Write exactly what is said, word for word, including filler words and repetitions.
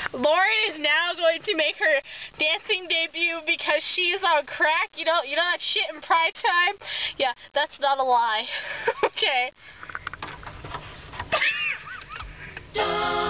Lauren is now going to make her dancing debut because she's on crack. You know, you know that shit in Pride Time? Yeah, that's not a lie. Okay.